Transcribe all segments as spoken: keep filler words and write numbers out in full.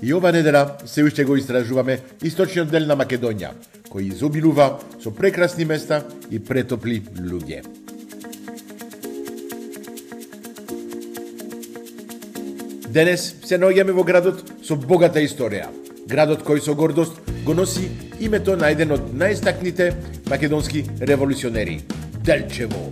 И ова недела се уште го истражуваме источниот дел на Македонија, кој изобилува со прекрасни места и претопли луѓе. Денес се наоѓаме во градот со богата историја. Градот кој со гордост го носи името на еден од најстакните македонски револуционери – Делчево.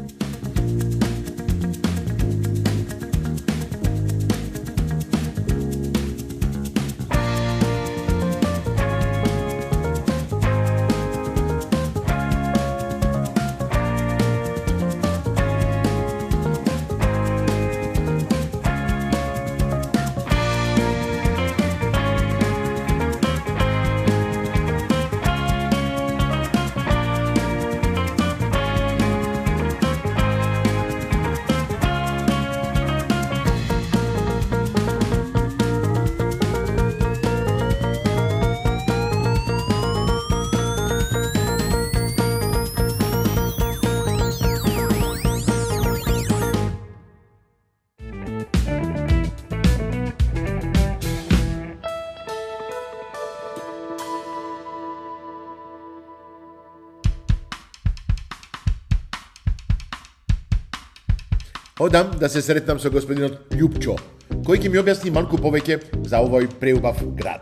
Одам да се сретнам со господинот Љупчо, кој ќе ми објасни малку повеќе за овој преубав град.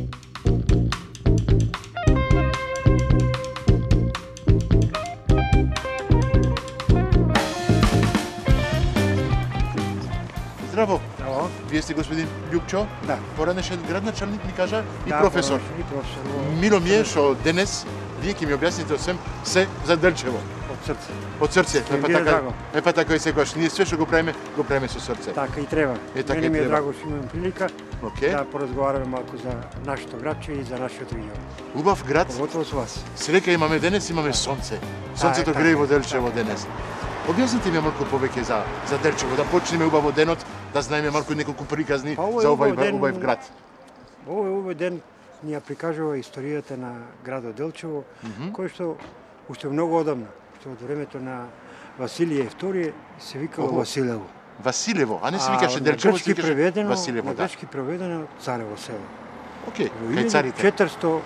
Здраво. Здраво. Вие сте господин Љупчо? Да. Поранешен градначалник ми кажа и Да, професор. И професор. Мило ми е што денес вие ќе ми објасните освен се за Делчево. Од срце. Од срце. Ми Е па е така, драго. е па така и секогаш. Ние све што го правиме, го правиме со срце. Така и треба. Е, така Мене и ми е треба. драго што имам прилика Океј. да поразговараме малку за нашето градче и за нашиот регион. Убав град. Поготово со вас. Среќа имаме денес, имаме сонце. Сонцето Така е, грее така во е, Делчево така е. денес. Објасните ми малку повеќе за за Делчево, да почнеме убаво денот, да знаеме малку неколку приказни Па, овој за овој убав ден- убав град. Овој овој ден ни ја прикажува историјата на градот Делчево, кој што уште многу одамна, што од времето на Василije втори се викало Охо. Василево. Василево, а не се А, викаше на Делчево, се грчки викаше преведено, Василево, на да. грчки преведено Царево село. Океј, Во кај царите. илјаду четиристо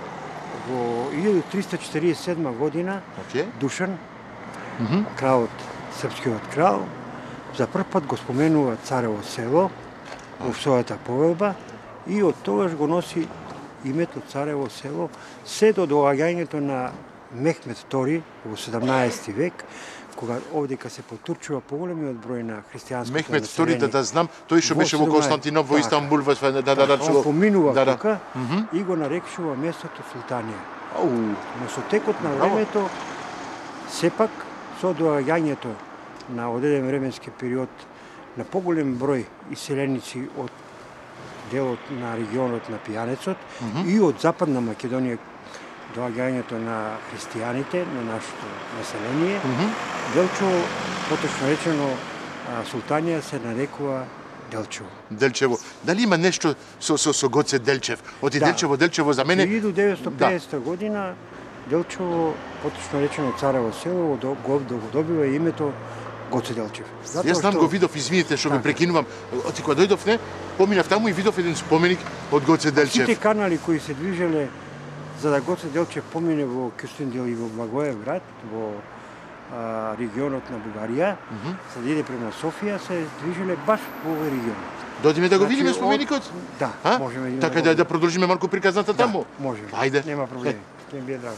во илјаду триста четиридесет и седма година Океј. Душан, Мгм. кралот, српскиот крал, за прв пат го споменува Царево село во својата повелба и од тогаш го носи името Царево село се до доаѓањето на Мехмед втори во седамнаесети век, кога овдека се потурчува поголемиот број на христијанското Мехмед втори, да, да знам, тој што Во беше во седамнаесети Константинов, во така. Истанбул, во да, да, да, да, Он поминува да, да. тука Мгм. и го нарекшува местото Султанија. Ау, Но со текот на Браво. времето, сепак со доаѓањето на одреден временски период на поголем број иселеници од делот на регионот на Пијанецот и од Западна Македонија, доаѓањето на христијаните, на нашето население, Делчево, поточно речено, а, Султанија се нарекува Делчево. Делчево. Дали има нешто со со со Гоце Делчев? Оти Да. Делчево, Делчево за мене. илјаду деветстотини и педесета година Делчево, поточно речено Царево село, го, го го добива името Гоце Делчев. Јас знам, го видов, извините што ме Така. прекинувам. Оти кога дојдов, не, поминав таму и видов еден споменик од Гоце Делчев. Сите канали кои се движеле за да Гоце Делчев помине во Кюстендил и во Благоевград, во а, регионот на Бугарија, за да иде према Софија, се движеле баш во овој регион. Дојдеме да го Значи, видиме од- споменикот? Да, А? можеме да Така го да да продолжиме малку приказната таму. Да, можеме. Ајде. Нема проблеми. Ќе ми биде драго.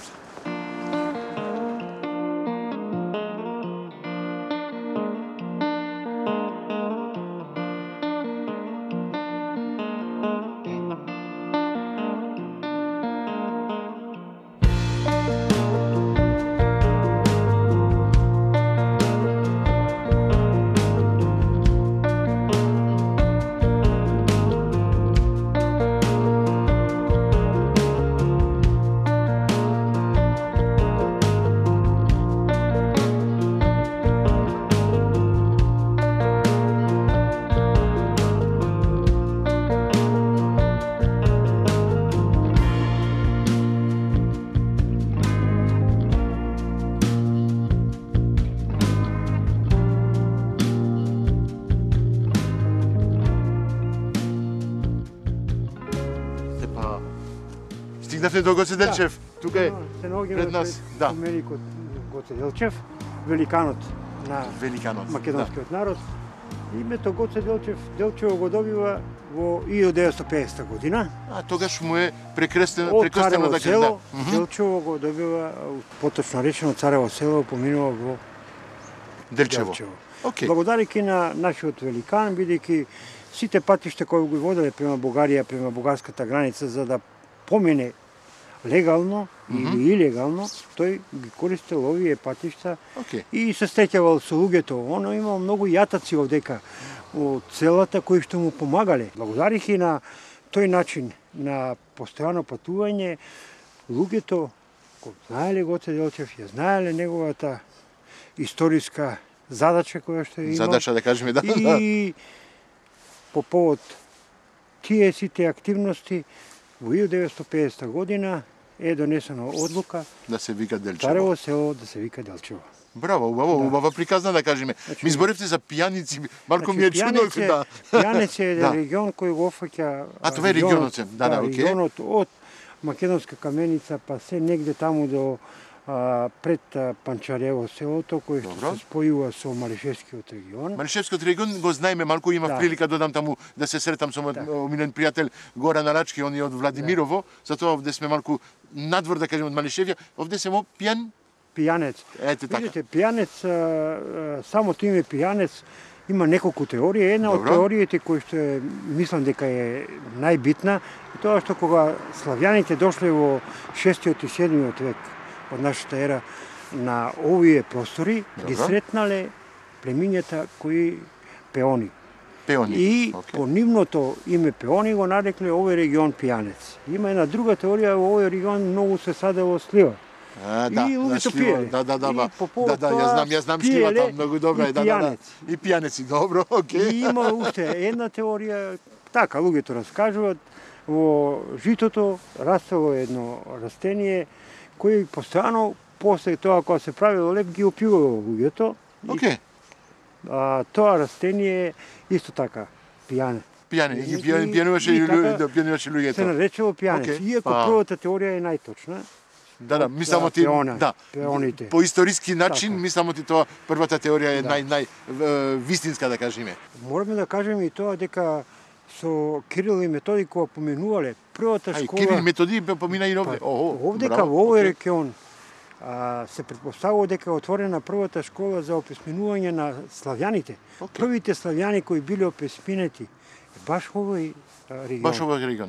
Стигнавте до Гоце Делчев. Тука е Се наоѓаме пред нас. Да. Поменикот Гоце Делчев, великанот на Великанот. македонскиот народ. Името Гоце Делчев, Делчево го добива во илјада деветстотини и педесета година. А тогаш му е прекрстено, Од прекрстено Царево да село, кажа. Делчево го добива, поточно речено Царево село, поминува во Делчево. Делчево. Океј. Благодарики на нашиот великан, бидејќи сите патишта кои го воделе према Бугарија, према бугарската граница, за да помине легално mm -hmm. или илегално, тој ги користел овие патишта Okay. и се стеќавал со луѓето. Оно имал многу јатаци овдека од селата кои што му помагале. Благодарики на тој начин на постојано патување, луѓето кои знаеле Гоце Делчев, ја знаеле неговата историска задача која што е имал. Задача да кажеме, да. И по повод тие сите активности во илјада деветстотини и педесета година е донесена одлука Да се вика Делчево. Царево село да се вика Делчево. Браво, убаво, да. Убава приказна да кажеме. Значи, ми зборевте за пијаници, малку значи, ми е чудно. Да. Пијанец е да. регион кој го опфаќа. А това е регионот, да, да, окей. Регионот од Македонска каменица па се негде таму до а, пред Панчарево селото кој што Добро. се спојува со Малишевскиот регион. Малишевскиот регион го знаеме, малку имав Да. прилика додам таму да се сретам со мојот Да. омилен пријател Горан Арачки, он е од Владимирово, затоа овде сме малку надвор да кажеме од Малишевија, овде сме пијан. Пијанец. Ете така. Видите, пијанец, а, а, самото име пијанец има неколку теории. Една од Добро. теориите кои што е, мислам дека е најбитна, е тоа што кога славјаните дошле во шестиот и седмиот век од нашата ера на овие простори, Добро. ги сретнале племињата кои пеони. Пеони. И Okay. по нивното име пеони го нарекле овој регион пијанец. Има една друга теорија, во овој регион многу се садело слива. А, да, и луѓето значливо, пиеле. Да, да, да, И ба. по повод да, да, ја тоа знам, ја знам пиеле шливата, многу добра и е, да, да, да. пијанец. И пијанеци, добро, окей. И има уште една теорија, така луѓето раскажуваат, во житото растело едно растение кој постојано после тоа кога се правило леп ги опивало луѓето. Окей. А, тоа растение исто така пијане. Пијане, И- ги пијане, и- пијануваше и и така луѓето, да пијануваше Се луѓето. наречело пијанец. Окей. Иако Па. првата теорија е најточна. Да, да, од, мислам а, ти, пеона, да. пеоните. По историски начин, Така. мислам ти тоа првата теорија е Да. нај нај е, вистинска да кажеме. Мораме да кажеме и тоа дека со Кирил и Методи кога поменувале првата Ај, школа. Кирил Методи помина и овде. Па, Охо, овдека браво, во овој окей. регион а, се претпоставува дека е отворена првата школа за описменување на славјаните. Окей. Првите славјани кои биле описменети е баш овој а, регион. Баш овој регион.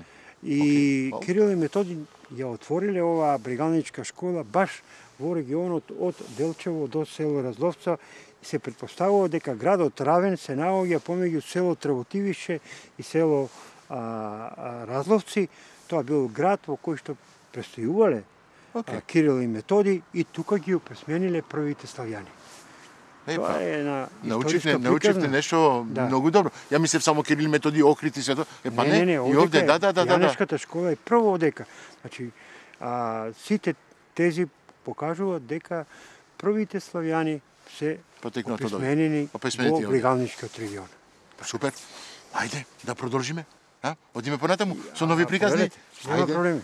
И Окей. Кирил и Методи ја отвориле оваа бригалничка школа баш во регионот од Делчево до село Разловца. И се претпоставува дека градот Равен се наоѓа помеѓу село Тработивише и село а, а, Разловци. Тоа бил град во кој што престојувале Окей. а, Кирил и Методи и тука ги описмениле првите славјани. Епа, Тоа е една научивте, историска научивте приказна. нешто Да. многу добро. Ја мислев само Кирил Методи окрити се тоа. Епа Не, не, не, не, и овдека овде, е, да, да, да, да, да. Јанешката школа е прво одека. Значи, а, сите тези покажуваат дека првите славјани се Потекнат од овде. описменени Описменети во овде. бригалничкиот регион. Супер. Ајде, да продолжиме. А? Одиме понатаму со нови А, приказни. повелете, Нема Ајде. проблеми.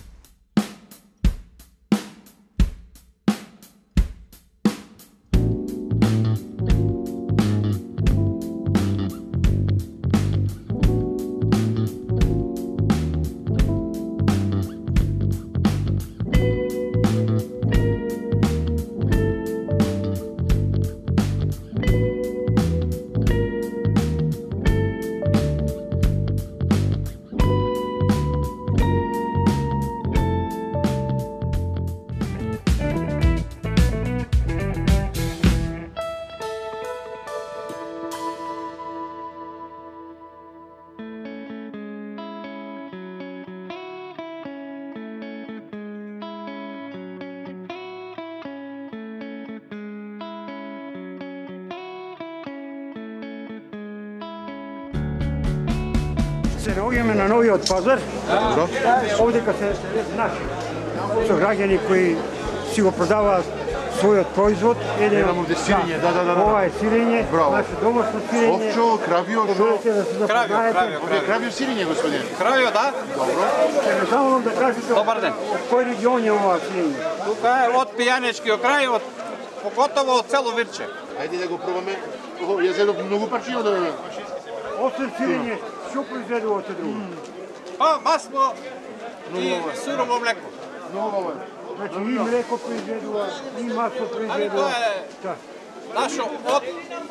Се наоѓаме на новиот пазар. Овдека се наши сограѓани кои си го продаваат својот производ. Еден Имам овде сирење, да, да, да, да. Ова е сирење, Браво. наше домашно сирење. Овчо, кравио, шо? Можете да се запознаете. Овде е кравио сирење, господине. Кравио, да? Добро. Само вам да кажете, Добар ден. од кој регион е ова сирење? Тука е од Пијанечкиот крај, од покотово од цело Вирче. Ајде да го пробаме. Ово, ја зедов многу парчино да... Освен сирење, што произведувате друго? Па, масло и сурово млеко. Многу добро. Значи и млеко произведува, и масло Али произведува. тоа е Да. нашо од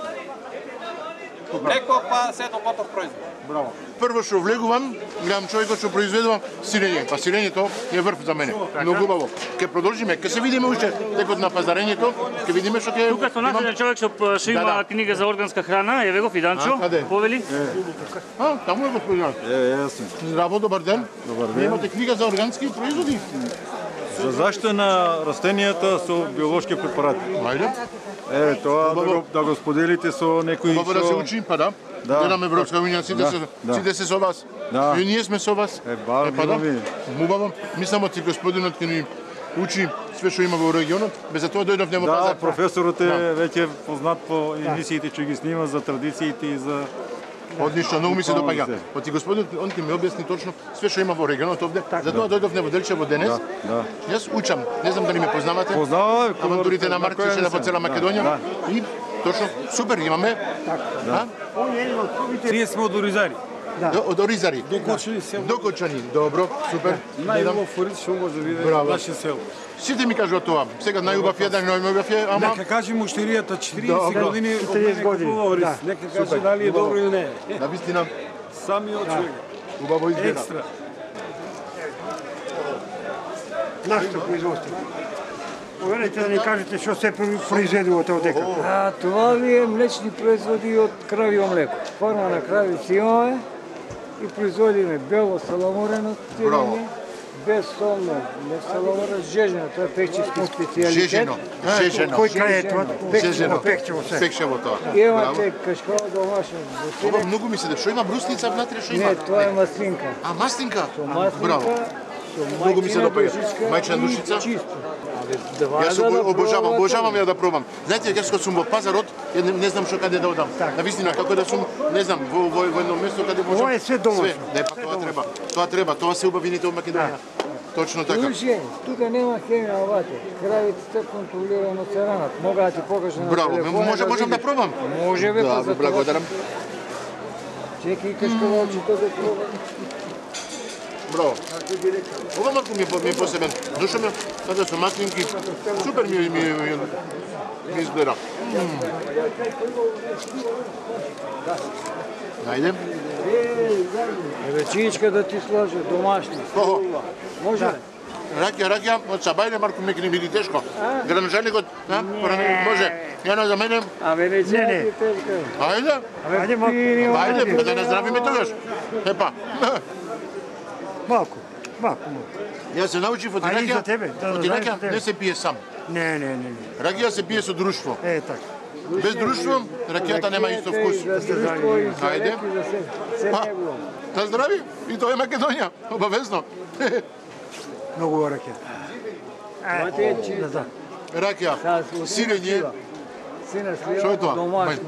млеко па се до готов производ. Браво. Прво што влегувам, гледам човекот што произведува сирење. Па сирењето е врв за мене. Многу убаво. Ке продолжиме, ке се видиме уште текот на пазарењето, ке видиме што ќе... Тука со нас еден човек што што има Да, да. книга за органска храна, еве го Фиданчо, А, каде? повели. А, таму е господинар. Е, јасно. Здраво, добар ден. Добар ден. Имате книга за органски производи? За заштита на растенијата со биолошки препарати. Ајде. Е, тоа да Убаво. го, да го споделите со некои Убаво да се учим, па да. Да. Гледаме Европска унија, сите Да, се, да. сите се со вас. Да. И ние сме со вас. Е, ба, па да. милови. Убаво. Мислам ти господинот ќе ни учи све што има во регионот. Без за тоа дојдовме во Да, пазар. професорот е Да. веќе познат по емисиите што ги снима за традициите и за... Одлично, многу ми се Буквално допаѓа. се. Оти господинот он ќе ми објасни точно све што има во регионот овде. Затоа дојдовме во Делчево денес. Да, да. Јас учам, не знам дали ме познавате. Познава, Авантурите на Марк која се не по се? цела Да, Македонија. да. И точно супер имаме. Да. Он е еден од првите. Ние сме од Оризари. До- Од Оризари. Докочани село. Докочани. Добро, супер. Најубав форит што може да види Браво. наше село. Сите ми кажуваат тоа. Сега најубав еден, најубав е, ама Нека каже муштеријата четириесет Добро. години од четириесет мене години, купува ориз. да. Нека каже дали е Убаво. добро или не. на вистина Самиот човек. убаво изгледа. Екстра. Нашето производство. Поверете да ни кажете што се произведувате од дека. А това ви е млечни производи от кравио млеко. Фарма на кравици имаме и производиме бело саламурено Браво. сирење, без солно, не саламурено, жежено, тоа е пекчевски специјалитет. Жежено, жежено. Кој крај е тоа? Жежено. Пекчево, пекчево се. Пекчево тоа. Имате кашкава домашно за Ова сирење. многу ми се да што има брусница внатре што има? Не, тоа е маслинка. А маслинка? Маслинка, Браво. со Многу ми се мајчина допаѓа. душичка Мајчина и душица? Чисто. Два Јас да обо- да обожавам, пробате. обожавам ја да пробам. Знаете, јас кога сум во пазарот, ја не, не знам што каде да одам. На вистина, како да сум, не знам, во, во, во едно место каде можам. Ова е све домашно. Не, па тоа треба. Тоа треба, тоа се убавините од Македонија. Точно така. Слушај, тука нема хемија оваќе. Кравиците контролирано се ранат. Мога да ти покажам на Браво, телефона може, да можам да видиш. пробам. Може бе, Да, па ви за тоа. благодарам. Чекај кашкавалчето да пробам. Браво. Ова малку ми е, по- ми е посебен. Дошо ме, каде со маслинки, супер ми, ми, ми, ми изгледа. Ајде. Еве чиичка да ти сложи, домашни. Охо. Може ли? Ракија, ракија, од Сабајле, Марко ми не биде тешко. Граножаникот, а? Порани- може. Јано за мене. Абе не Не, не. чеки тешка. Ајде. Ајде малку. Ајде, па да не здравиме тогаш. Епа. Малку. Малку. малку. Јас се научив од А и за ракија. тебе, да, Од да знаеш за ракија тебе. не се пие сам. Не, не, не, не. Ракија се пие со друштво. Е, така. Без друштво, ракијата нема исто вкус. За друштво и за Ајде. рек и за се. Се Па, негово. да здрави. И тоа е Македонија. Обавезно. Многу раке. Това ти е чисто. Да, да. Ракија, Сега, от сирење, сина Сина слива, Што е тоа? домашно.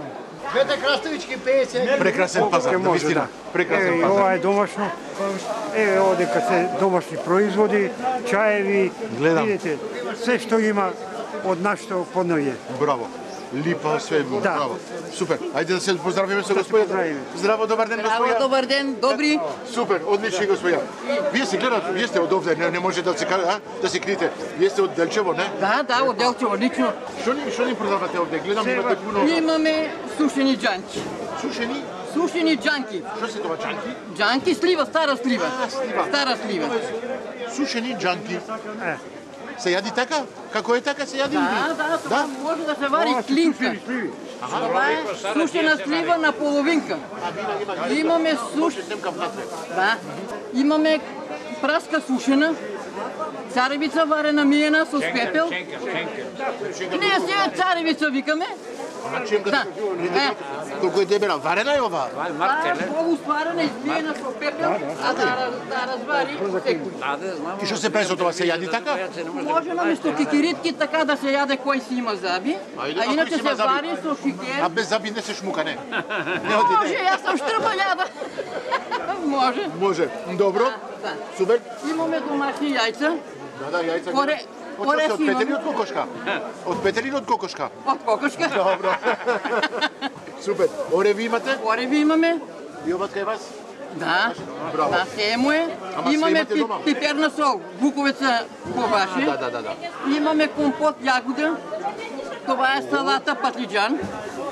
прекрасен пазар, на може, вистина. да. Прекрасен Еве, и пазар. ова е домашно. Еве, овде кај се домашни производи, чаеви, Гледам. видите, се што има од нашето подноје. Браво. Липа, све, Да. браво. Супер. Ајде да се поздравиме со господја. поздравиме. Здраво, добар ден, Браво, господја. добар ден, добри. Супер, одлични господја. Вие се гледате, вие сте од овде, не, не може да се каже, а? Да се крите. Вие сте од Делчево, не? Да, да, од Делчево, лично. Што ни што ни продавате овде? Гледам имате пуно Имаме сушени джанки. сушени. Сушени джанки. Што се тоа чанки? Джанки, слива, стара слива. А, слива. Стара слива. Сушени джанки. Е. Се јади така? Како е така се јади? Да, да, това може да се вари Ова се клинка. сушени сливи. Това е сушена слива на половинка. Имаме суш... Семка внатре. Да. Имаме праска сушена, царевица варена миена с пепел. Ние сега царевица викаме. Ама чуjem Да. да Е, Колку е дебела, варена е ова? Да, полустварена, избиена со пепел, а да, да развари секури. И што се прави со тоа, се јади така? Може наместо кикиритки така да се јаде кој си има заби, Ајде, а а иначе кој си има се заби? вари со шикер. А без заби не се шмука, не? Не оди, Може, не. јас сам штрбаљада. Може. Може. Добро. Да. Супер. Имаме домашни јајца, Да, да, јајца. Коре- Од што се, корес од петели имаме. од кокошка? Од петели или од кокошка? од кокошка. Добро. Супер. Ореви имате? Ореви имаме. И ова кај вас? Да, Браво. да, се му е. Ама се Имаме имате пи- дома? пиперна сол, буковица по ваше. Да, да, да, да. Имаме компот јагода. Това е салата патлиџан.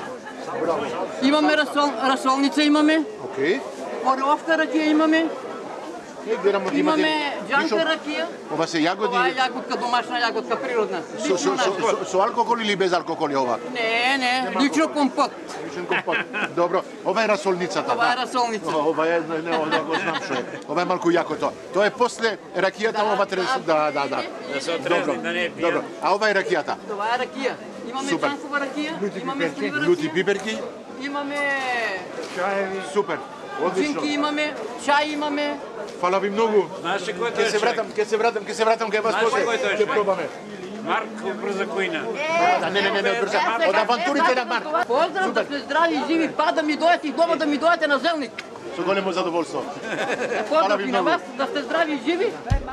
Имаме расол, расолница имаме. Окей. Орловка ракија имаме. Е, гледам од имате. Имаме вишо- џанка ракија. Ова се јагоди. Това е јагодка, домашна јагодка, природна. Со, Лично со, со, наша. со, со алкохол или без алкохол е ова? Не, не, лично компот. Личен компот. Добро. Ова е расолницата. Това е да. расолница. Ова, ова е, не, не, ова го знам што е. Ова е малку јако тоа. Тоа е после ракијата, ова трес, да, да, да. Да се Добро, отрезни, да не е добро. А ова е ракијата. Това е ракија. Имаме Супер. џанкова ракија, имаме слива Лути ракија, пиперки. имаме Супер. Одлично. джинки имаме, чај имаме. Фала ви многу. Знаеш ли кој Ќе тој се човек? вратам, ќе се вратам, ќе се вратам кај вас Знаеш ли после. кој тој Ќе човек? пробаме. Марко Брзакоина. Да, не, не, не, не, брза. Од авантурите на Марк. Поздрав, да сте здрави и живи, па да ми дојдете и дома да ми дојдете на Зелник. Со големо задоволство. Поздрав ви и на многу. вас, да сте здрави и живи.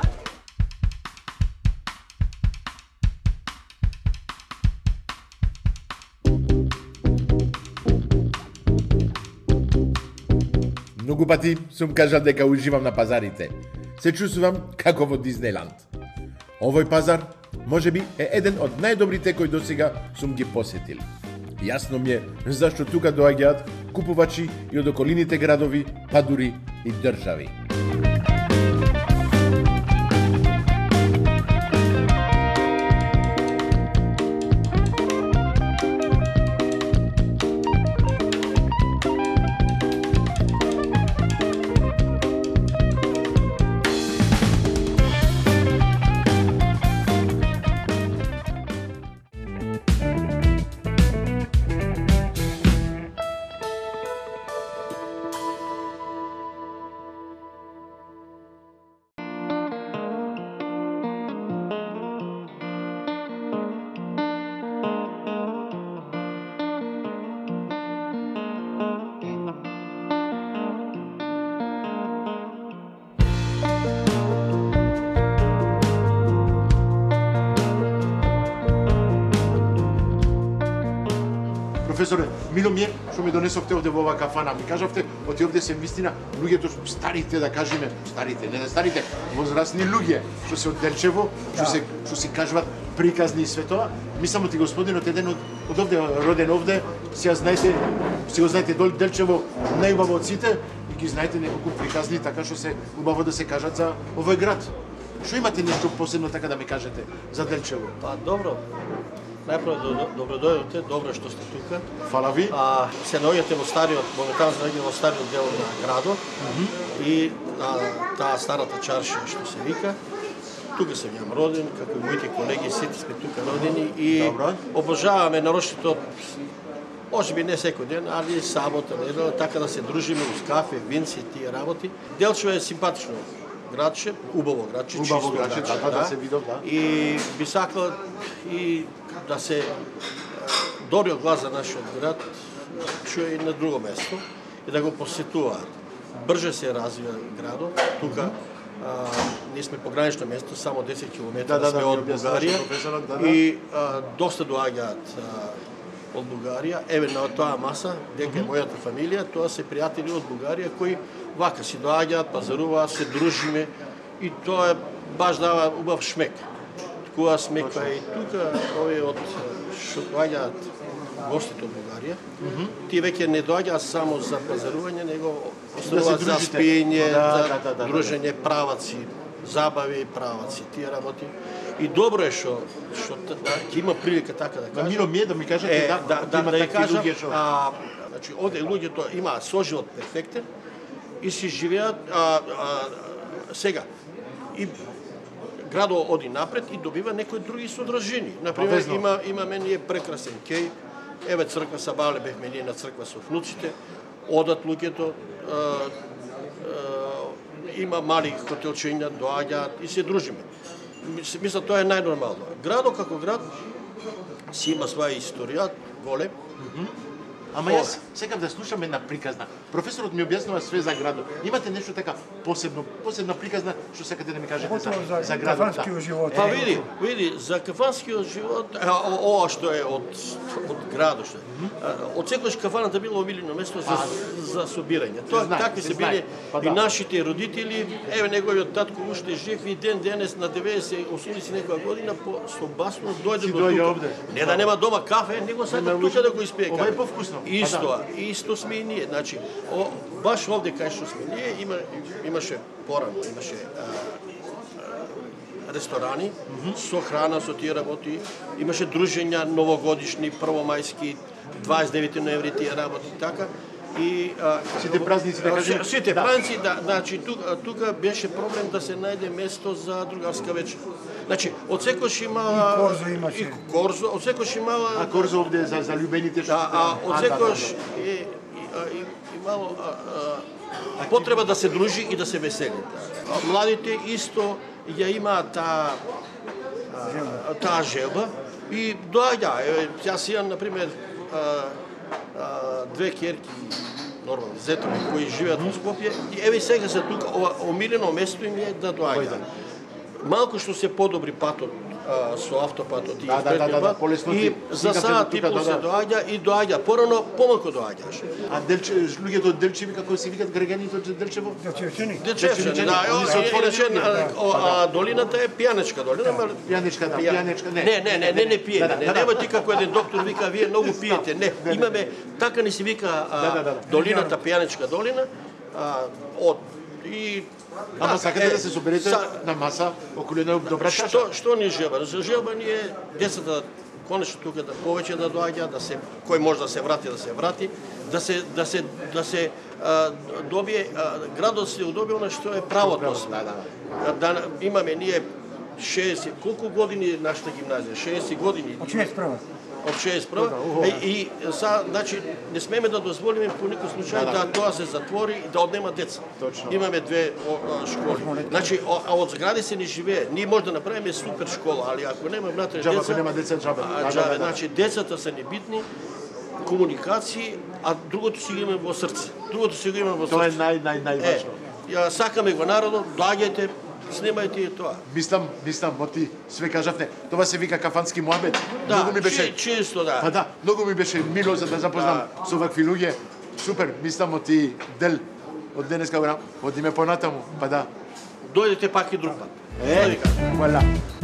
Многу пати сум кажал дека уживам на пазарите. Се чувствувам како во Диснейланд. Овој пазар можеби е еден од најдобрите кои досега сум ги посетил. Јасно ми е зашто тука доаѓаат купувачи и од околините градови, па дури и држави. Професоре, мило ми е што ми донесовте овде во оваа кафана. Ми кажавте, оти овде се вистина луѓето старите, да кажеме, старите, не да старите, возрастни луѓе, што се од Делчево, што се што си кажуваат приказни и све тоа. Ми само ти господинот еден од, од овде роден овде, си ја знаете, си го знаете дол Делчево најубаво од сите и ги знаете неколку приказни така што се убаво да се кажат за овој град. Што имате нешто посебно така да ми кажете за Делчево? Па добро. Најпрво до- добро дојдовте, добро што сте тука. Фала ви. А се наоѓате во стариот, моментално се наоѓате во стариот дел на градот и на таа старата чаршија што се вика. Тука сум јам роден, како и моите колеги, сите сме тука родени и Добро. обожаваме нарочито, можеби не секој ден, али сабота, недела, така да се дружиме уз кафе, винци и тие работи. Делчево е симпатично градче, убаво градче, Убаво чисто градче, градче, да, да се видов, да. И би сакал и да се добриот глас за нашиот град чуе и на друго место и да го посетуваат. Брже се развива градот, тука а, ние сме погранично место, само десет километра Да, да, сме да, од ми објаснуваше Бугарија професорот, да, да. и а, доста доаѓаат а, од Бугарија. Еве на тоа маса, дека е мојата фамилија, тоа се пријатели од Бугарија кои вака си доаѓаат, пазаруваат, се дружиме и тоа е баш дава убав шмек. Кога сме кај тука, овие од што доаѓаат гостите од Бугарија, тие веќе не доаѓаат само за пазарување, него остануваат за дружите. спиење, Да, за да, да, да, дружење, праваци, забави, праваци, тие работи. И добро е што што т- да, ќе има прилика така да На кажам. мило ми е да ми кажете Е, да, да, да, има да ја такви кажам, луѓе што а, значи, овде луѓето имаат соживот перфектен и си живеат а, а, сега. И градот оди напред и добива некои други содржини. Например, Повезно. има имаме ние прекрасен кеј еве црква Сабале, бевме ние на црква со внуците, одат луѓето, има мали хотелчиња, доаѓаат и се дружиме. Мисля, тоа е најнормално. Градот како град си има своја историја, голем. Ама јас секам да слушам една приказна. Професорот ми објаснува све за градот. Имате нешто така посебно, посебна приказна што сакате да ми кажете за, за, за градот? Кафанскиот живот. Па види, види, за кафанскиот живот, ова што е од од градот што е. Од секојаш кафаната било омилено место за за собирање. Тоа такви се били и нашите родители. Еве неговиот татко уште жив и ден денес на деветдесет осумдесет некоја година по со басно дојде до тука. Не да нема дома кафе, него сака тука да го испие кафе. Ова е повкусно. Исто, исто сме и ние. Значи, о, баш овде кај што сме ние има имаше порано, имаше а, а, ресторани mm -hmm. со храна, со тие работи, имаше дружења новогодишни, првомајски, дваесет и девети ноември тие работи така. И а, сите празници да кажем, сите да. празници да, значи тука тука беше проблем да се најде место за другарска вечер. Значи, од секојаш има и корзо имаше. И корзо, од секојаш имала а корзо овде за за љубените што. Да, а од секојаш е имало потреба да се дружи и да се весели. Младите исто ја имаат таа таа желба и доаѓа. Јас имам на пример две ќерки нормално зетови кои живеат во Скопје и еве сега се тука ова омилено место им е да доаѓа. Малку што се подобри патот а, со автопатот и да, да, да, да, да, и за саат и пол се доаѓа и доаѓа порано помалку доаѓаш. А Делче, луѓето од Делчеви како се викат граѓаните од Делчево? Делчевчани. Делчевчани, да, иначе а долината е пијанечка долина, ма пијанечка, да, пијанечка, не. Не, не, не, не, не пиене. Не, нема ти како еден доктор вика вие многу пиете. Не, имаме така не се вика долината пијанечка долина, од и Ама сакате да се соберете на маса околу една добра чаша? Што што ни желба? За желба ни е децата конечно тука да повеќе да доаѓа, да се кој може да се врати, да се врати, да се да се да се а, добие а, градот се удобил на што е правото. Да, да. Да имаме ние шеесет колку години нашата гимназија, шеесет години. Од шеесет и прва. Од шеесет и прва. И, и са, значи не смееме да дозволиме по никој случај да, да тоа се затвори и да однема деца. Точно. Имаме две о, о, школи. Значи а од згради се не живее. Ние може да направиме супер школа, али ако нема внатре деца, ако нема деца џабе. А, џабе. Да, да, да. Значи децата се небитни, комуникации, а другото си го имаме во срце. Другото си го имаме во срце. Тоа е нај нај најважно. Е, ја сакаме го народот, доаѓајте, снимајте и тоа. Мислам, мислам, моти све кажавте. Тоа се вика кафански муабет. Да, многу ми беше чи, чисто да. Па да, многу ми беше мило за да запознам да. Со вакви луѓе. Супер, мислам моти Дел од денеска го одиме понатаму. Па да. Дојдете пак и друг пат. Е, вала.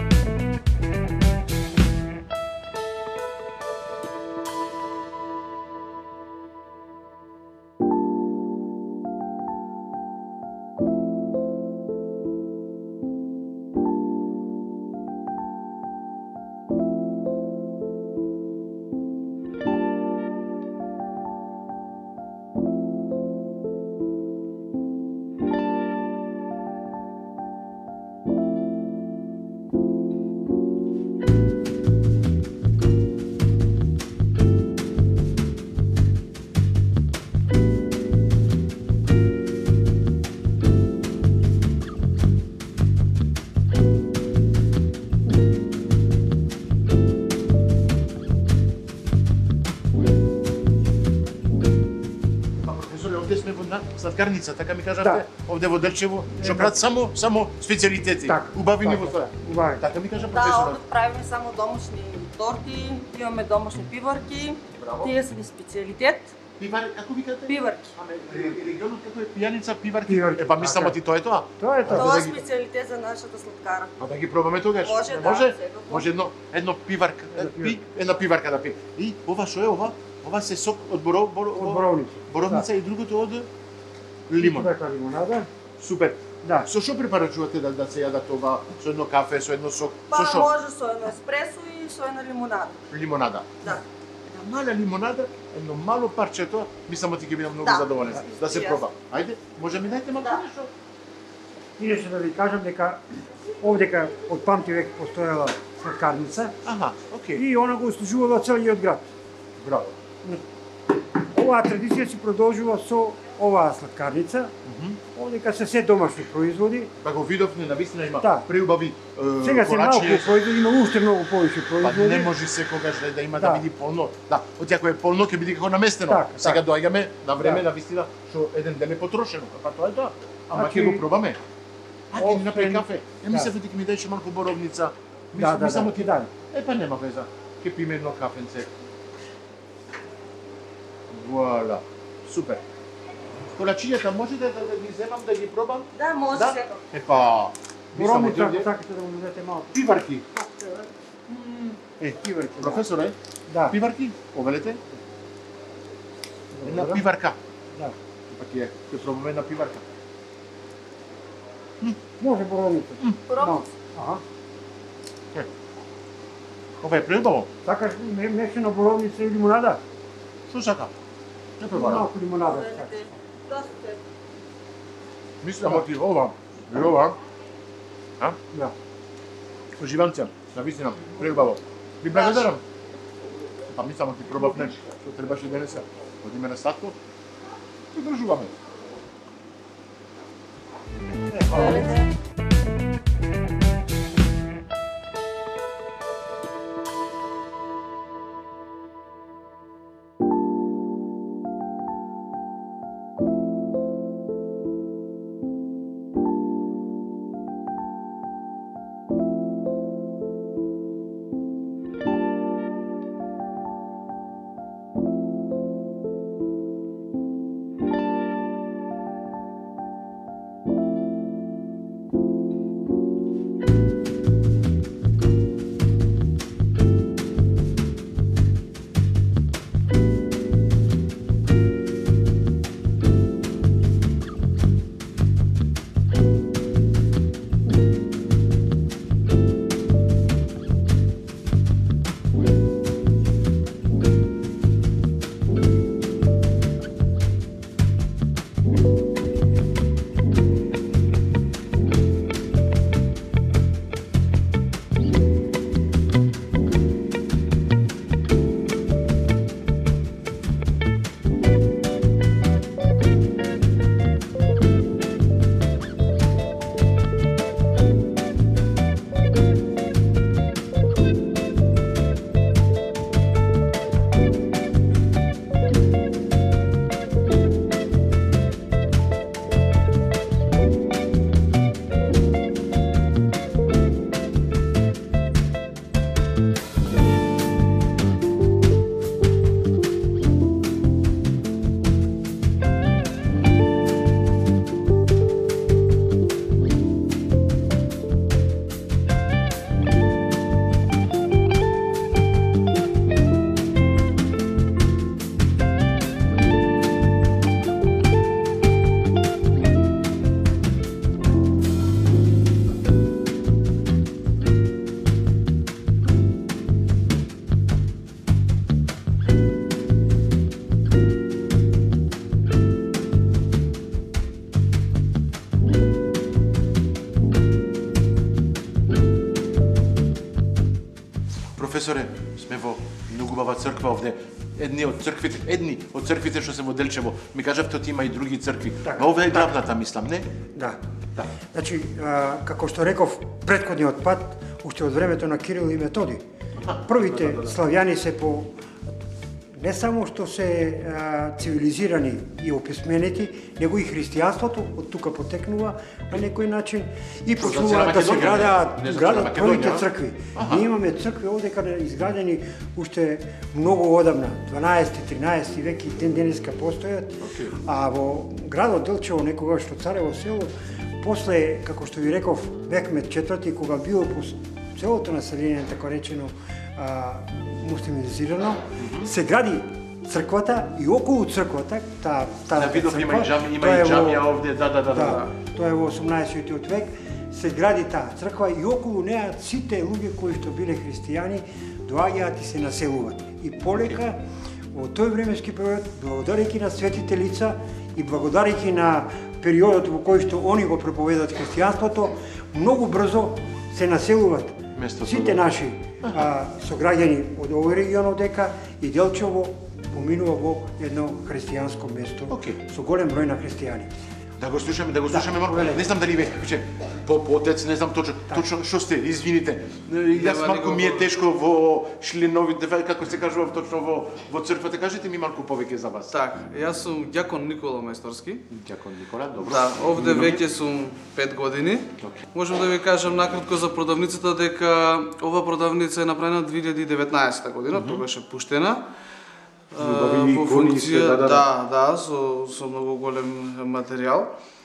Сладкарница, така ми кажавте, да. Овде во Делчево, што прават само само специјалитети. Убавини во тоа. Убави. Така ми кажа Да, професорот. овде правиме само домашни торти, имаме домашни пиварки. Браво. Тие се ни специјалитет. Пивар, како викате? Пиварки. Аме регионот како е пијаница, пиварки. Пиварки. Е па мислам ти тоа е тоа. Тоа е тоа. Тоа е специјалитет за нашата сладкара. А да ги пробаме тогаш. Може, да, Може, секако. може едно едно пиварка, пи, една пиварка да пи. И ова што е ова? Ова се сок од боров, боров, Од боровница. боровница и другото од лимон. Така лимонада. Супер. Да. Со што препарачувате да да се јадат ова? Со едно кафе, со едно сок, Па со што? може со едно еспресо и со една лимонада. Лимонада. Да. Една мала лимонада, едно мало парче тоа, мислам ти ќе бидам многу Да. задоволен да се И јас. проба. Ајде, може ми дайте малку Да. нешто? Иначе да ви кажам дека овдека од памти век постоела сладкарница Аха, окей. и она го услужувала целиот град. Браво. Оваа традиција се продолжува со оваа сладкарница, одека се се домашни производи. Па го видовме, навистина има Да. преубави Сега се малку производи, има уште многу повеќе Па производи. не може секогаш да, да има да, Да. биде полно. Да, од ако е полно ќе биде како наместено. Така, Сега така. доаѓаме на време Да. навистина што еден ден е потрошено. Па тоа е тоа. Ама Значи, ќе го пробаме. А ќе ни направи освен- кафе. Ја Да. мислев дека ми даеше малку боровница. Да, Мислам, да, ми само да, ти да. Е па нема веза. Ќе пиме едно кафенце. Вуала. Супер. Колачињата можете да, да ги земам, да ги пробам? Да, може Да? секој. Е па, ми само Боровница, ако овде сакате да му дадете малку. пиварки. Е, пиварки. да. Професоре, Да. пиварки, повелете? Една Добро. пиварка. Да. Па ќе ќе пробаме една пиварка. Може боровница. Боровница. Аха. Ова е преубаво. Сакаш ме- мешана боровница и лимонада? Што сака? Не пробара. Малку лимонада. сакаш. Повелете. Доста. Мислам оти ова. И ова. А? Да. Уживанце, навистина, преубаво. Ви благодарам. Па ми само ти пробав нешто што требаше денеса. Одиме на сладко. Придржуваме. Повелете. Професоре, сме во многу убава црква овде. Едни од црквите, едни од црквите што се во Делчево. Ми кажавте оти има и други цркви. Така, Ма ова е така. главната, мислам, не? Да. Да. Значи, а, како што реков претходниот пат, уште од времето на Кирил и Методи, првите славјани се по не само што се а, цивилизирани и описменети, него и христијанството од тука потекнува на некој начин и Што, за почнуваат да се цела Македонија, градат, не за градат цела првите Македонија? цркви. Аха. Ние имаме цркви овде каде изградени уште многу одамна, дванаести тринаести век и ден денеска постојат. Okay. А во градот Делчево, некогаш што царево село, после, како што ви реков, Мехмед четврти, кога било по целото население, така речено, а, муслимизирано, се гради црквата и околу црквата, таа Да, видов има и џами, има и џамија овде, да, да, да, да. Тоа е во осумнаесеттиот век, се гради таа црква и околу неа сите луѓе кои што биле христијани доаѓаат и се населуваат. И полека во тој временски период, благодарејќи на светите лица и благодарејќи на периодот во кој што они го проповедат христијанството, многу брзо се населуваат Местото, сите да. наши а, сограѓани од овој регион одека и Делчево поминува во едно христијанско место okay. со голем број на христијани. Да го слушаме, да го слушаме да, малку. Не знам дали ве, че по отец, не знам точно, да. точно што сте, извините. Јас малку ми е тешко во членовите, како се кажува точно во во црквата. Кажете ми малку повеќе за вас. Так, јас сум ѓакон Никола Мајсторски. Ѓакон Никола, добро. Да, овде веќе сум пет години. Okay. Можам да ви кажам накратко за продавницата дека ова продавница е направена две илјади и деветнаесета година, mm -hmm. тогаш е пуштена. Убави по функција, да, да, да, со, со многу голем материјал.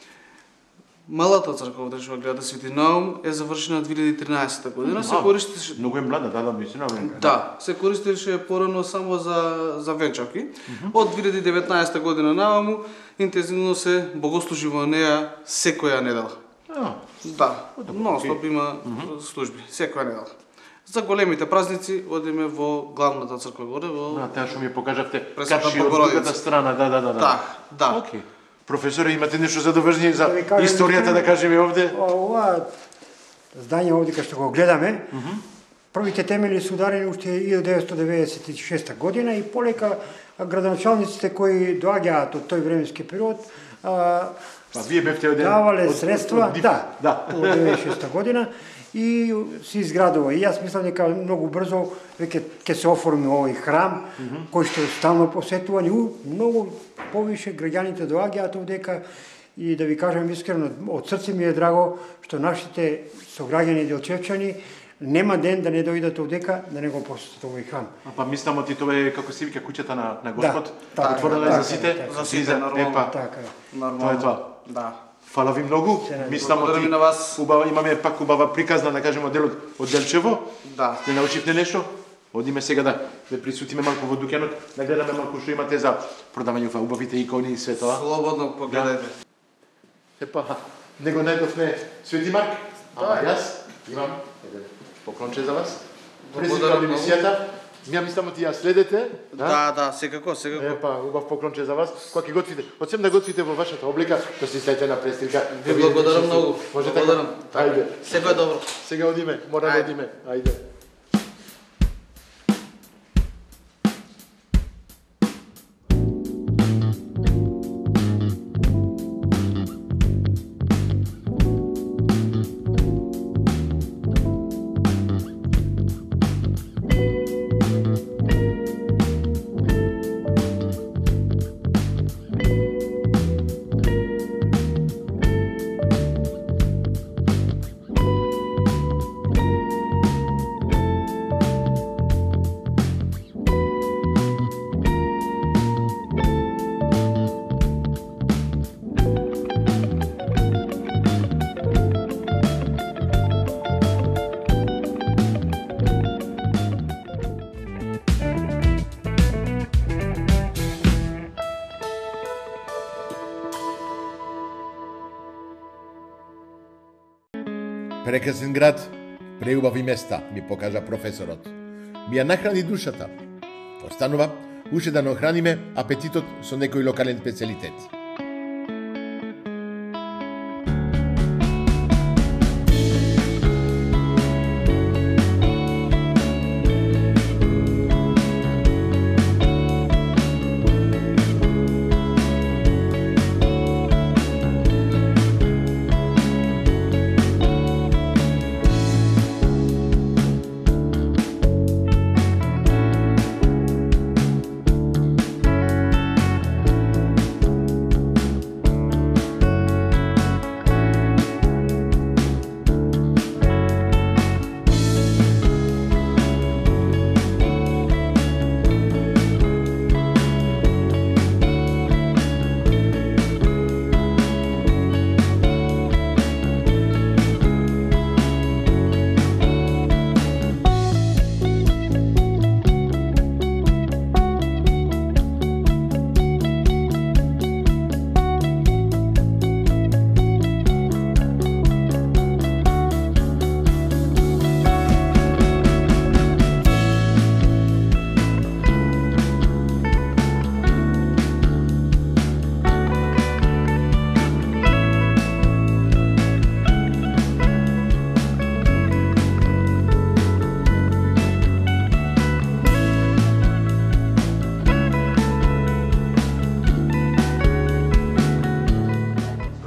Малата црква овде што гледа Свети Наум е завршена две илјади и тринадесета година, се користеше многу е млада, да, да, мислам. Да, се користеше порано само за за венчавки. Mm -hmm. Од две илјади и деветнаесета година наваму интензивно се богослужи во неа секоја недела. Ah. Да, нон-стоп има mm -hmm. служби, секоја недела. За големите празници одиме во главната црква горе во А, таа што ми покажавте Пресвета од другата страна, да, да, да, да. Так, да. Океј. Професоре, имате нешто задовржение за да историјата да кажеме овде? Ова здање овде кај што го гледаме, mm -hmm. првите темели се ударени уште илјадесетстотини деветдесет и шеста година и полека градоначалниците кои доаѓаат од тој временски период а, па вие бевте од давале средства, од, од, да, да, од деветдесет и шеста година и се изградува. И јас мислам дека многу брзо веќе ќе се оформи овој храм, mm -hmm. кој што е стално посетуван и многу повише граѓаните доаѓаат овдека и да ви кажам искрено, од срце ми е драго што нашите сограѓани делчевчани нема ден да не дојдат овдека да не го посетат овој храм. А па мислам оти тоа е како се вика куќата на на Господ. Да, отворена е за сите, за сите нормално. Така. Нормално. Тоа е тоа. Да. Фала ви многу. Мислам оти на вас. Убава имаме пак убава приказна да кажеме делот од Делчево. Да. Не научивте нешто? Одиме сега да да присутиме малку во дуќанот, да гледаме малку што имате за продавање во убавите икони и све тоа. Слободно погледајте. Епа, него најдовме Свети Марк. Да, јас имам еден поклонче за вас. Благодарам Презентам емисијата. Ја мислам ти ја следете, да? Да, да, секако, секако. Епа, убав поклонче за вас. Кога ќе готвите, одсем да готвите во вашата облека, да си стајте на престилка. Ви благодарам многу. Може благодарам. така? Ајде. Секој добро. Сега одиме, мора да одиме. Ајде. Прекрасен град, преубави места, ми покажа професорот. Ми ја нахрани душата. Останува уште да нахраниме апетитот со некој локален специјалитет.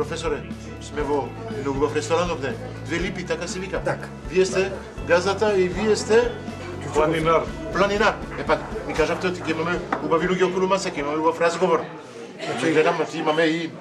професоре, сме во едно убав ресторан овде. Две липи, така се вика. Така. Вие сте газата и вие сте Планинар. планинар. Е пак, ми кажавте, ќе имаме убави луѓе околу маса, ќе имаме убав разговор. Значи гледам, значи имаме и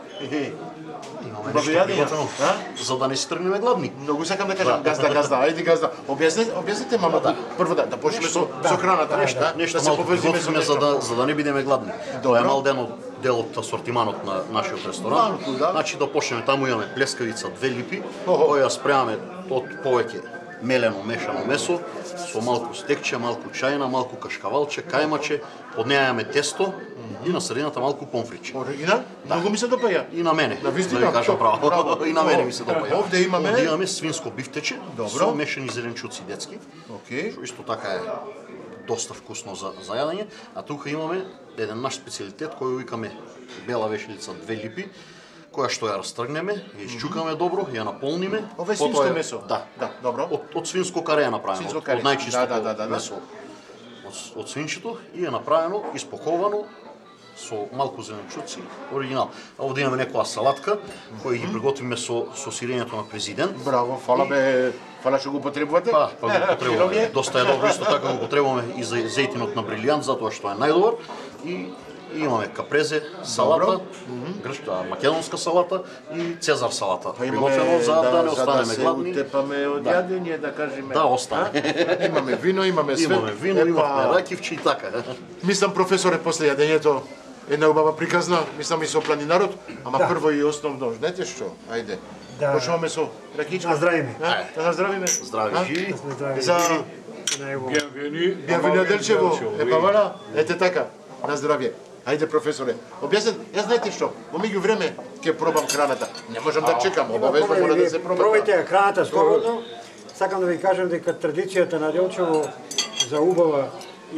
Имаме убави нешто јадења. приготвено, А? за да не си тргнеме гладни. Многу сакам да кажам газда, газда, ајде газда. Објасните, објасните мамата. Прво да, да почнеме со со храната, нешто, Нешто да се малку поврзиме со приготвиме за нешто. да за да не бидеме гладни. Тоа е мал ден од дел од асортиманот на нашиот ресторан. Малку, да. Значи да почнеме, таму имаме плескавица, две липи, Охо. која ја спремаме од повеќе мелено мешано месо со малку стекче, малку чајна, малку кашкавалче, кајмаче, под неа имаме тесто и на средината малку помфриче. Оригинал? Многу ми се допаѓа. И на мене. На вистина, да ви кажам што? право. Браво. И на мене ми се допаѓа. Овде имаме- Овде имаме свинско бифтече Добро. со мешани зеленчуци детски. Океј. Што исто така е доста вкусно за, за јадење, а тука имаме еден наш специјалитет кој викаме бела вешелица две липи, која што ја растргнеме, ја исчукаме добро, ја наполниме. Ова е потоа свинско месо? Да. Да, добро. Од, од свинско каре е направено, Свинско од, каре. од најчистото Да, да, да, да, да. месо од, од свинчето и е направено, испаковано со малку зеленчуци, оригинал. А овде имаме некоја салатка која ги приготвиме со со сирењето на президент. Браво, фала бе, фала што го потребувате. Па, па го Фило ми потребуваме. е. Доста е добро, исто така го потребуваме и за зејтинот на брилијант, затоа што е најдобар. И и имаме капрезе, салата, грчка, македонска салата и цезар салата. Па имаме, Приготвено за да не за останеме се гладни. утепаме од Да. јадење, да кажеме. Да, остане. А? Имаме вино, имаме све. Имаме вино, Епа, имаме ракивчи и така. Мислам, професоре, после јадењето една убава приказна, мислам и со планинарот, ама Да. прво и основно, знаете што? Ајде. Да. Почнуваме со ракичка. Наздравиме. А? Да наздравиме. Здрави А? живи. Да сме здрави. За Најво. Бенвени. Бјавина Делчево. Епа вала, ете така. На здравје. Ајде, професоре. Објаснете, јас знаете што, во меѓувреме ќе пробам храната. Не можам да чекам, обавезно мора да се проба. Пробајте храната слободно. Сакам да ви кажам дека традицијата на Делчево за убава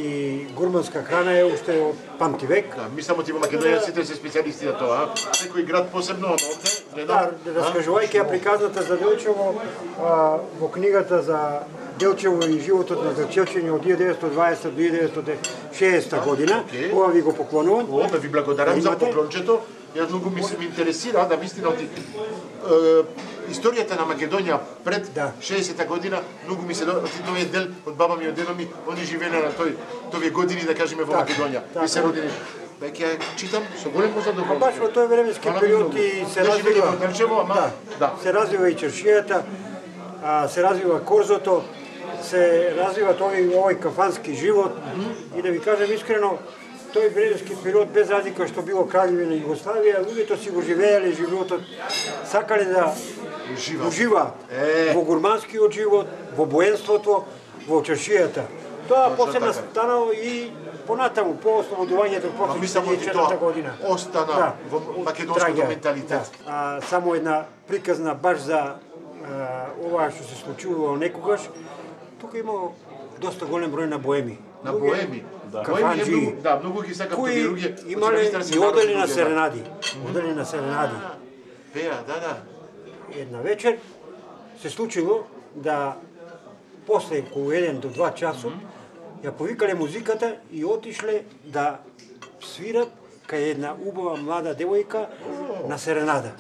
и гурманска храна е уште од памти век. Да, мислам од во Македонија сите се специјалисти на тоа, а? Секој град посебно, ама овде, гледам. Да, раскажувајќи ја приказната за Делчево а, во книгата за Делчево и животот на Делчевчиња од илјада деветстотини и дваесета до илјада деветстотини и шеесета година. окей. Ова ви го поклонувам. О, бе, ви благодарам за Имате? поклончето. Јас многу ми се ми интересира да вистина од историјата на Македонија пред Да. шеесета година, многу ми се до од тој дел од баба ми, од дедо ми, они живееле на тој товие години да кажеме во Така, Македонија. така. Ми се родени. Бе, ќе ја читам со големо Па задоволство. баш во тој временски Фала ви период многу. и се Не живееле развива. во Делчево, ама Да, да. се развива и чаршијата, а, се развива корзото, се развива тој овој кафански живот и да ви кажам искрено, тој временски период без разлика што било краљевина Југославија, луѓето си го живееле животот, сакале да Уживаат. уживаат Е. во гурманскиот живот, во боенството, во чаршијата. Тоа посебно така. станало и понатаму по ослободувањето Ма после мислам од четиридесет и четвртата тоа година. остана Да. во македонското Траѓа, менталитет. да. А, само една приказна баш за а, ова што се случувало некогаш. Тука има доста голем број на боеми. На Луѓе, боеми. Да. кафанџи, Боеми е многу, да, многу ги сакам кои тој луѓе. имале и одели на серенади. Мгм. Одели на серенади. Пеа, да, да. Една вечер се случило да после околу еден до два часот ја повикале музиката и отишле да свират кај една убава млада девојка на серенада.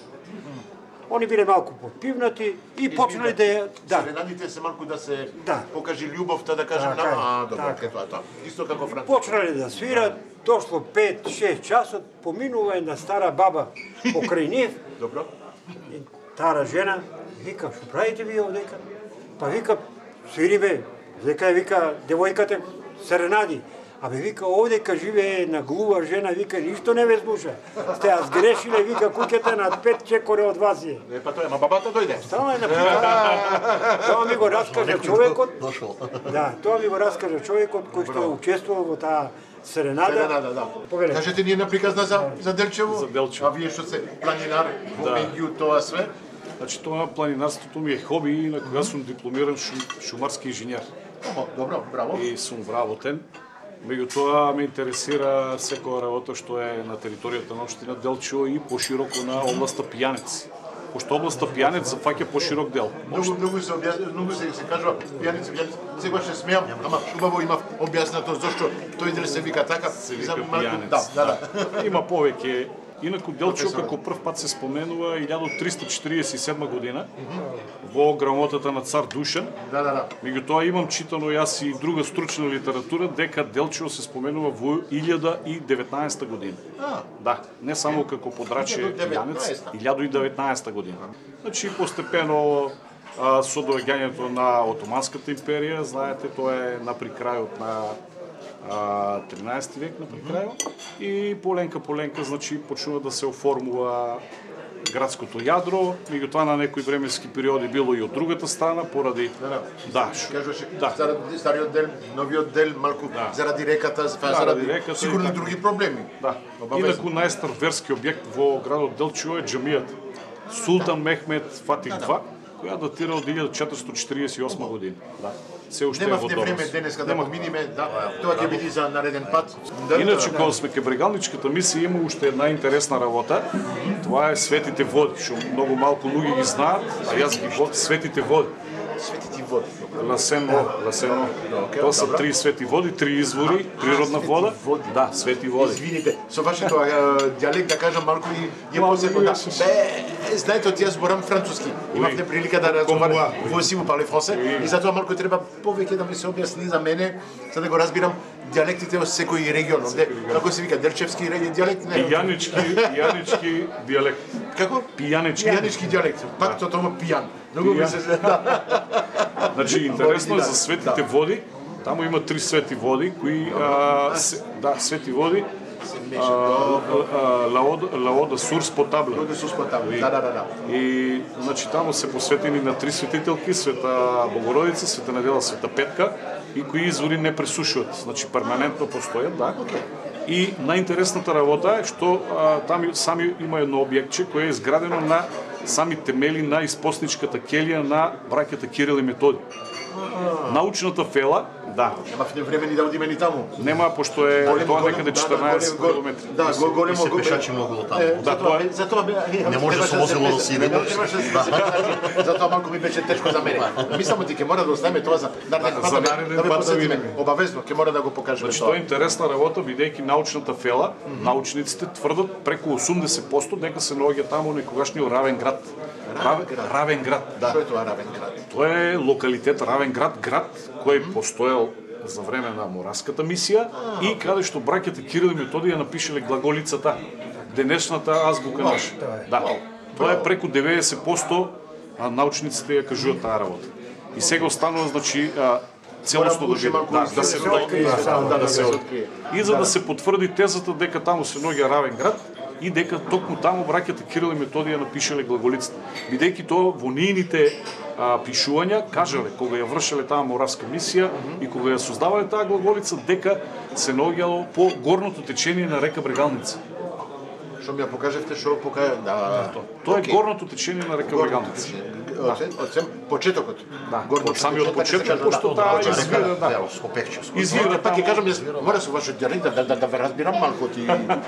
Они биле малку подпивнати и почнале да ја... Да, Серенадите се малку да се Да. покажи љубовта, да кажем, Така на... е, А, добро, така. ке тоа, тоа. Исто како Франциско. почнале да свират, дошло пет шест часот, поминува една стара баба покрај нив, Добро. и тара жена вика, што правите ви овдека? Па вика, свириме, дека е вика девојката серенади. Абе вика, овдека живее една глува жена, вика, ништо не ве слуша. Сте ја сгрешиле, вика, куќата на пет чекоре од вас е. Е, па тоа, ма бабата дојде. Само една приказна. Тоа ми го раскажа човекот. Дошол. Да, тоа ми го раскажа човекот кој што е учествувал во таа серенада. Серенада, да. Повелете. Кажете ни една приказна за, за Делчево? За Делчево. А вие што се планинар, во Да. меѓу тоа све? Значи тоа планинарството ми е хоби и на кога сум дипломиран шум, шумарски инженер. Охо, добро, браво. И сум вработен. Меѓутоа ме интересира секоја работа што е на територијата на општина Делчево и пошироко на областа Пијанец. Пошто областа Пијанец зафаќа поширок дел. Многу, многу се објас... многу се, се кажува пијаници, пијаници. Секогаш се смеам, ама убаво имав објаснато зошто тој дел се вика така. Се За вика малку- Пијанец. Да, да, да. Има повеќе Инаку Делчо како прв пат се споменува илјада триста четиридесет и седма година во грамотата на цар Душан. Да, да, да. Меѓутоа имам читано јас и друга стручна литература дека Делчо се споменува во илјада и деветнаесета година. А. Да, не само како подраче Јанец, илјада и деветнаесета година. Значи постепено а, со доаѓањето на Отоманската империја, знаете, тоа е на прикрајот на а, тринаесети век, на прикрајот, и поленка поленка, значи почнува да се оформува градското јадро, меѓутоа на некои временски периоди било и од другата страна поради Да, да. да, Кажуваше да. заради стариот дел, новиот дел, малку Да. заради реката, Да, заради реката и сигурно така. други проблеми. Да. Обавезно. Инаку најстар верски објект во градот Делчо е џамијата Султан Мехмед Фатих Да, да. два, која датира од илјада четиристотини четиридесет и осма година. Да. Се уште е во Немавте време донос. денеска да го миниме, да, тоа ќе биде за нареден пат. Иначе, кога сме ке брегалничката мисија, има уште една интересна работа. Това е светите води, што многу малку луѓе ги знаат, а јас ги вод светите води. Светите води. Ласено, Ласено. окей, Тоа се добро. три свети води, три извори, природна свети вода. води. Да, свети води. Извините, со вашето дијалект да кажам малку и е Малку посебно. Да. јас- Бе, знаете, од јас зборам француски. Имавте прилика да разговарам во си му пале франце и затоа малку треба повеќе да ми се објасни за мене, за да го разбирам дијалектите од секој регион. Де, како се вика, Делчевски дијалект? Не. Пијанички, пијанички дијалект. Како? Пијанички. Пијанички дијалект. Пак тоа тоа пијан. Многу ми Пијан. се да. Значи, интересно е за светите Да. води. Таму има три свети води, кои а, се, да, свети води. А, а, Лаода, Лаода Сурс Потабла. Лаода Сурс Потабла. Да, да, да, да. И значи таму се посветени на три светителки, Света Богородица, Света Недела, Света Петка, и кои извори не пресушуват, значи перманентно постојат, да. И најинтересната работа е што а, таму сами има едно објектче кое е изградено на сами темели на испосничката келија на браќата Кирил и Методи. Научната фела, да. Немавте време ни да одиме ни таму. Нема, пошто е Големо, тоа големо, некаде да, да, четрнаесет големо, километри. Да, го- големо, И се го- пешачи многу до таму. Е, Да, затоа тоа бе- затоа бе- Не може со возило да се иде. Не можеше да се значи, затоа малку ми беше тешко за мене. Мислам ти ќе мора да оставиме тоа за нареден пат За да ме- нареден да ме пат да посетиме. видиме. Обавезно ќе мора да го покажеме Значи тоа е тоа. интересна работа, бидејќи научната фела, научниците тврдат преку осумдесет проценти дека се наоѓа таму некогашниот Равен град. Равен, Равен град, да. Што е тоа Равен град? Тоа е локалитет Равен град, град кој постоел за време на Моравската мисија и каде што браќата Кирил и Методија напишале глаголицата, денешната азбука наша. Да. Тоа е преку деветдесет проценти а научниците ја кажуваат таа работа. И сега останува, значи, а, целосно да биде, да, да се открие, да, да, да се открие. и за да се потврди тезата дека таму се наоѓа Равен град и дека токму таму браќата Кирил и Методија напишале глаголицата. Бидејќи тоа во нивните а, пишувања кажале кога ја вршеле таа Моравска мисија и кога ја создавале таа глаголица дека се наоѓало по горното течение на река Брегалница. Што ми ја покажевте, што покажа, да. Тоа е Окей. горното течение на река Брегалница. Од сем- од сем почетокот. Да, Горното од самиот течение, почеток, така се пошто кажа, таа да. извира, да. Скопекче. Извира Пак ќе таму. кажам, јас мора со вашиот дијалект да, да, да ве разбирам малку ти.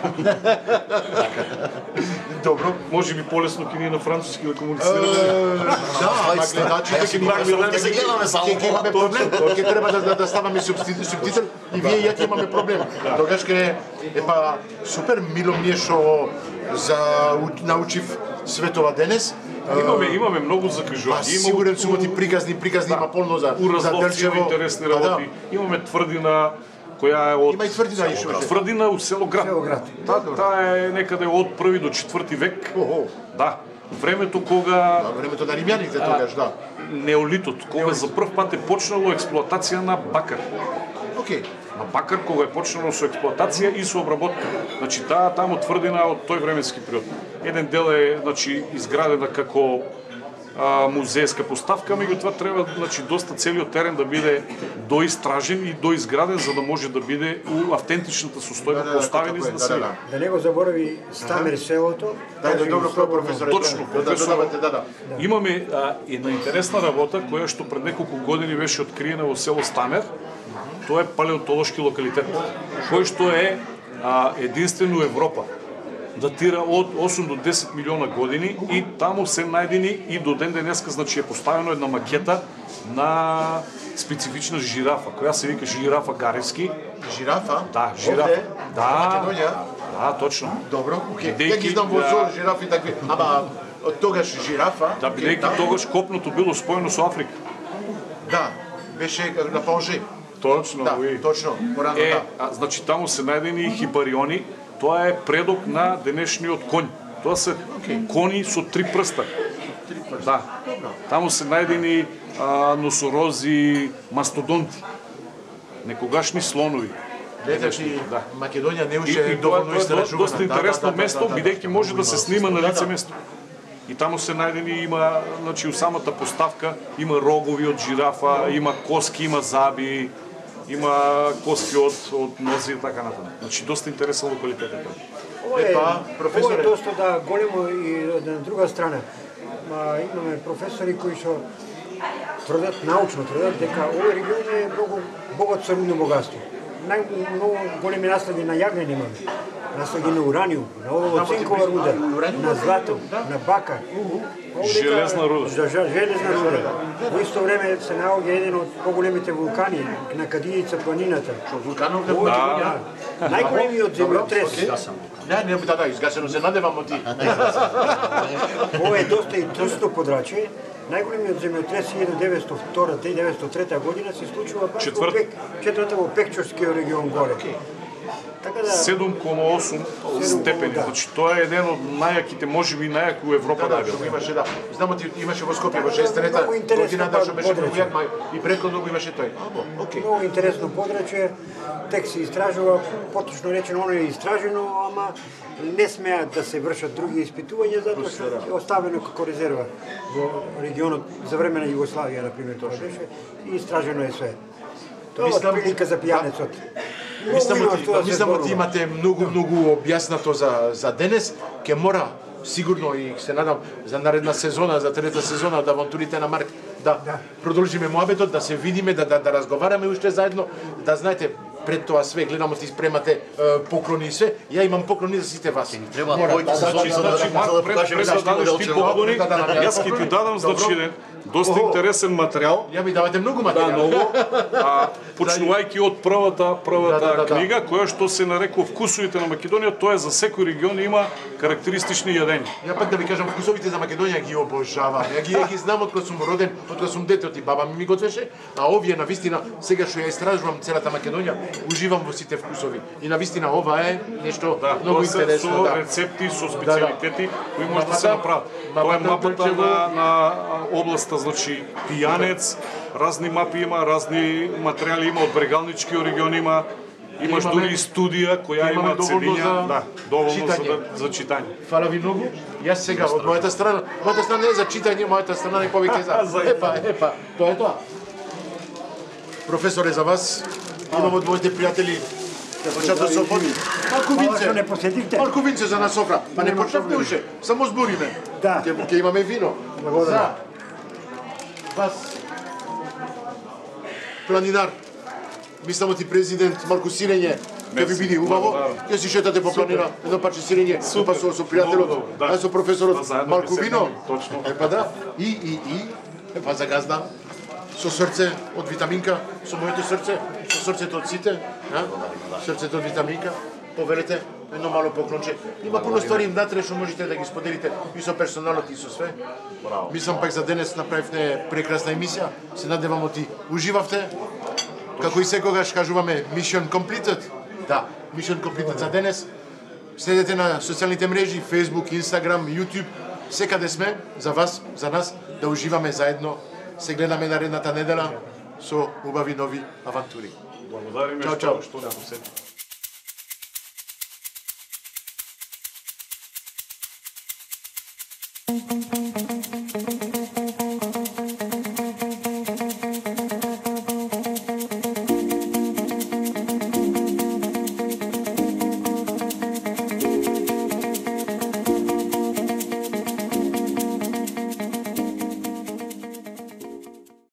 Добро. Може би полесно ќе ни е на француски да комуницираме. Да, ама гледачите ќе ни Ќе се гледаме само. Ќе имаме проблем, ќе треба да, да, да ставаме субтитри, субтитри и вие и ја ќе имаме проблем. Тогаш ќе епа супер мило ми е што за у- научив светова денес. Имаме, имаме многу Па закажувања. сигурен сум ти приказни, приказни има полно за У за Разловци има Делчево. интересни Па да. работи. Имаме тврдина која е од Има и тврдина и што. тврдина у село град. Та, таа е некаде од први до четврти век. Охо. Да. Времето кога На времето на римјаните тогаш, да. неолитот, кога за прв пат е почнало експлоатација на бакар. Окей. На бакар кога е почнало со експлоатација и со обработка. Значи таа таму тврдина од тој временски период. Еден дел е значи изградена како а, музејска поставка, меѓутоа треба значи доста целиот терен да биде доистражен и доизграден за да може да биде у автентичната состојба Да, да, поставени така за е, да да, се да, види. да. Да не го заборави Стамер селото. Дај да кажи добро слободно. професоре. Точно, да, да, професор. додавате, да, да. Имаме а, една интересна работа која што пред неколку години беше откриена во село Стамер. Тоа е палеонтолошки локалитет, кој што е а, единствен у Европа. Датира од осум до десет милиона години и таму се најдени и до ден денеска значи е поставено една макета на специфична жирафа, која се вика жирафа Гаревски. Жирафа? Да, жирафа. Овде? Да. Македонија? Да, точно. Добро, окей. Бидејќи, Ја ги знам во да. зоо, жирафи такви, ама од тогаш жирафа... Да, бидејќи тогаш копното било споено со Африка. Да, беше на Палже. Точно, Да, уи. точно, порано, Е, да. а, значи таму се најдени хипариони, тоа е предок на денешниот конј. Тоа се кони со три прста. Да. Таму се најдени а, носорози, мастодонти, некогашни слонови. Гледачи, Да. Македонија не И, уште и е тоа, доволно тоа е до- истражувана. доста интересно Да, да, да, место, да, да, да. бидејќи може да се снима на Да, лице да. место. И таму се најдени, има, значи, у самата поставка, има рогови од жирафа, има коски, има заби, има коски од, од нози и така натаму. Значи, доста интересен локалитет е тоа. Ова е, Епа, професоре. ова е доста да големо и на друга страна. Ма, имаме професори кои што тврдат, научно тврдат, дека овој регион е многу богат со рудно богатство. Најмногу големи наслади на јагнен имаме. Наслади на ураниум, на олово-цинкова руда, на злато, на бакар. Овде дека- Железна руда. Да, жа- железна руда. Во исто време се наоѓа еден од поголемите вулкани на Кадијица планината. Што вулканов да Овој да. вулкан, најголемиот земјотрес. Не, не, да, да, изгасено се надевам од ти. Ова е доста и трсто подрачје. Најголемиот земјотрес илјада деветстотини и втора до деветстотини и трета година се случува баш во Четврт. Пек, четврта во Пекчорскиот регион горе. Така да седум кoma осум степени, да. значи тоа е еден од најаките, можеби најаки у Европа Да, да, да, што бил. имаше, да. Знамо ти имаше во Скопје во шестерета Многу интересно годината што беше подрачје. многу јак, ма и претходно го имаше тој. Або, окей. Многу интересно подрачје, тек се истражува, поточно речено, оно е истражено, ама не смеат да се вршат други испитувања, затоа што е оставено како резерва во регионот за време на Југославија, например, тоа беше, и истражено е све. Тоа е Мислам- прилика за пијанецот. Мислам Многу има ти, што да се мислам ти зборува. имате многу многу објаснато за за денес, ќе мора сигурно и се надам за наредна сезона, за трета сезона од авантурите на Марк да, да. продолжиме муабетот, да се видиме, да, да, да разговараме уште заедно, да знаете пред тоа све гледам ти спремате е, поклони и све, ја имам поклони за сите вас. Треба Мора, повеќе да, сезони да, за да Значи, за да Марк, пред, покажеме пред да зашто дадеш ти Делчево. поклони, Да, да, да, јас ќе ти дадам, значи, Добро. доста Охо. интересен материјал. Ја ми давате многу Да, материјал. многу. А, почнувајќи од првата првата Да, да, да, да. книга, која што се нарекува Вкусовите на Македонија, тоа е за секој регион има карактеристични јадења. Ја пак да ви кажам, вкусовите за Македонија ги обожавам. Ја ги, ја ги знам од кога сум роден, од кога сум дете, од и баба ми ми готвеше, а овие на вистина сега што ја истражувам целата Македонија, уживам во сите вкусови. И на вистина ова е нешто Да, многу тоа се интересно, со да. рецепти, со специјалитети кои може да се Мапата- направат. мапата Тоа е мапата Делчево. на, на областа, значи пијанец, разни мапи има, разни материјали има од брегалничкиот регион има, имаш Имаме- дури и студија која имаме има доволно цедиња, за да, доволно за, читање. да, за читање. Фала ви многу. Јас сега од мојата страна, мојата страна не е за читање, мојата страна е повеќе за. За- Епа, епа, тоа е тоа. Професоре, за вас имам од моите пријатели почетот со води. Малку Мала винце. што не посетивте. Малку винце за нас окра. Па не Нема почнавме проблем. уште. Само збориме. Да. Ќе ќе имаме вино. Благодарам. За вас планинар. Мислам ти президент Марко Сирење. Ќе ви биде убаво. благодарам. Ќе си шетате по планина, едно парче сирење, па со со пријателот, Многу добро, да. а со професорот Па заедно Марко ќе вино. седнеме, точно. Епа да. И и и епа за газда. Со срце од витаминка, со моето срце, со срцето од сите, а? Срцето од витаминка. Поверете, едно мало поклонче. Има пуно ствари внатре што можете да ги споделите и со персоналот и со све. Мислам пак за денес направивте прекрасна емисија. Се надевам оти уживавте. Како и секогаш кажуваме Mission Completed. Да, Mission Completed за денес. Следете на социјалните мрежи, Facebook, Instagram, YouTube. Секаде сме за вас, за нас, да уживаме заедно. Се гледаме наредната недела со убави нови авантури. Благодариме Чао, што чао. што не посети. Thank you.